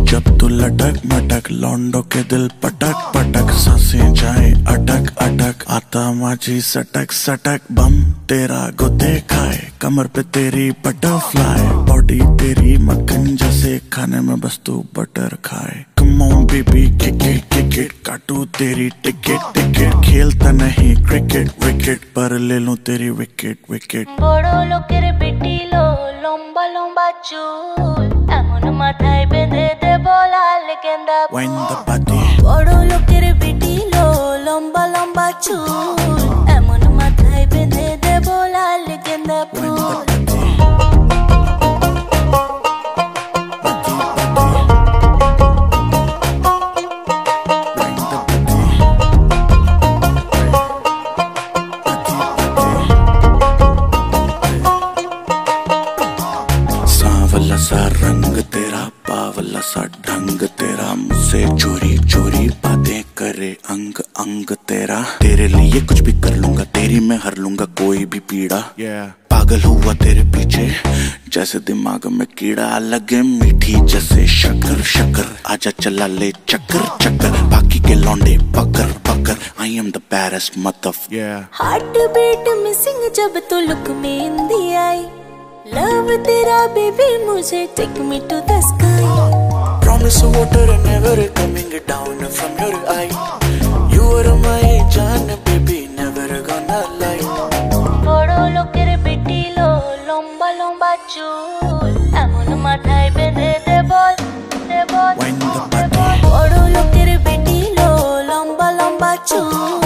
जब तू लटक मटक लौंडो के दिल पटक पटक, सांसें जाए अटक अटक, आता माझी सटक सटक। बम तेरा गुदे खाए, कमर पे तेरी बटरफ्लाई, बॉडी तेरी मक्खन जैसे, खाने में बस तू बटर खाए। Come on baby kick it, काटू तेरी टिकट टिकट, खेलता नहीं क्रिकेट विकेट, पर ले लूं तेरी विकेट विकेट। बड़ो लोकेर बेटी लो लंबा लंबा चूल, एमन माथाय बेंधे देबो लाल गेंदा फूल। Wind the body, बड़ो लोकेर बेटी लो लंबा लंबा चूल, एमन माथाय बेंधे देबो लाल गेंदा फूल। सांवला सा रंग तेरा, बावला सा ढंग तेरा, मुझसे चोरी चोरी बातें करे अंग अंग तेरा। तेरे लिए कुछ भी कर लूंगा, तेरी मैं हर लूंगा कोई भी पीड़ा। पागल हुआ तेरे पीछे जैसे दिमाग में कीड़ा, लगे मीठी जैसे शक्कर शक्कर, आजा चला ले चक्कर चक्कर, बाकी के लौंडे पकड़ पकड़, I am the baddest mother. Heart beat missing जब तू लुक में इंदी आई, लव तेरा बेबी मुझे take me to the sky. Promise water never coming down from your eye, you are my जान baby never gonna lie। बड़ो लोकेर बेटी लो लंबा लंबा चूल, एमन माथाय बेंधे देबो देबो। Wind the body, बड़ो लोकेर बेटी लो लंबा लंबा चूल।